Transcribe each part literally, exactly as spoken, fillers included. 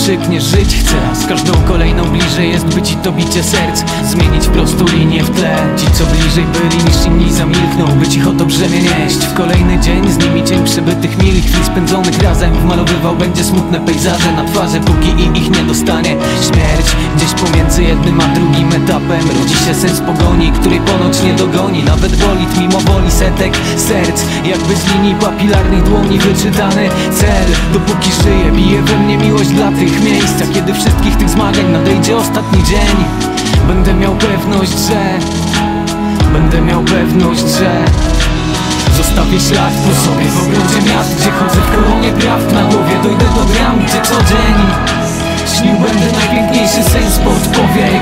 krzyknie żyć chcę. Z każdą kolejną bliżej jest być i to bicie serc. Zmienić prostą linię w tle. Ci co bliżej byli niż inni zamilkną, by cicho to brzemię nieść. W kolejny dzień z nimi cień przebytych mil, chwil spędzonych razem wmalowywał będzie smutne pejzaże na twarzy, póki i ich nie dostanie śmierć. Gdzieś pomiędzy jednym a drugim etapem rodzi się sens pogoni, której ponoć nie dogoni. Nawet bolid mimo woli setek serc, jakby z linii papilarnych dłoni wyczytany cel. Dopóki żyję, bije we mnie miłość dla tych miejsc, a kiedy wszystkich tych zmagań nadejdzie ostatni dzień, będę miał pewność, że Będę miał pewność, że zostawię ślad po sobie w ogrodzie miast, gdzie chodzę w koronie prawd. Na głowie dojdę do bram, gdzie co dzień śnił będę najpiękniejszy sen spod powiek.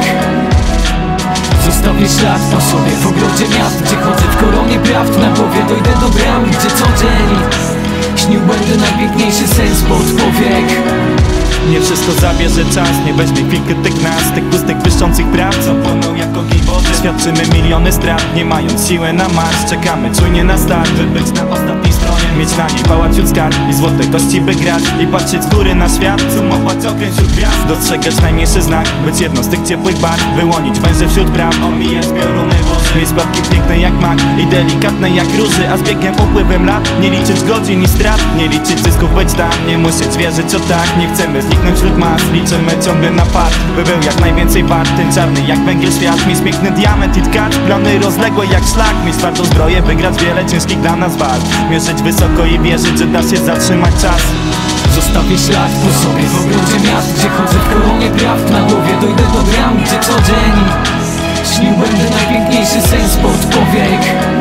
Zostawię ślad po sobie w ogrodzie miast, gdzie chodzę w koronie prawd. Na głowie dojdę do bram, gdzie co dzień śnił będę najpiękniejszy sen spod powiek. Nie wszystko zabierze czas, nie weźmie chwil krytyk nas, tych pustych, błyszczących praw, co płoną jak ogień wody. Świadczymy miliony strat, nie mając siły na marsz. Czekamy czujnie na start, by być na ostatniej stronie. Mieć na niej pałaciut skarb i złote kości by grać. I patrzeć z góry na świat, sumować okręt wśród gwiazd. Dostrzegać najmniejszy znak, być jedną z tych ciepłych barw. Wyłonić węże wśród praw, omijać pioruny włosy. Mieć spadki piękne jak mak i delikatne jak róży. A z biegiem, upływem lat nie liczyć godzin i strat. Nie liczyć zysków, być tam, nie musieć wierzyć o tak. Nie chcemy zniknąć wśród mas, liczymy ciągle na part, by był jak najwięcej wart. Ten czarny jak węgiel świat, mieć piękny diament i tkacz plany rozległe jak szlak. Mieć twardą zbroję, wygrać wiele ciężkich dla nas walk. Mierzyć wysoko i wierzyć, że da się zatrzymać czas. Zostawię ślad po sobie w ogrodzie miast, gdzie chodzę w koronie prawd. Na głowie dojdę do bram, gdzie co dzień śnił będę najpiękniejszy sen spod powiek.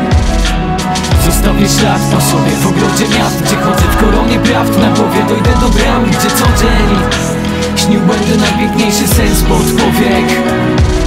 Zostawię ślad po sobie w ogrodzie miast, gdzie chodzę w koronie prawd. Na głowie dojdę do bram, gdzie co dzień śnił będę najpiękniejszy sen spod powiek.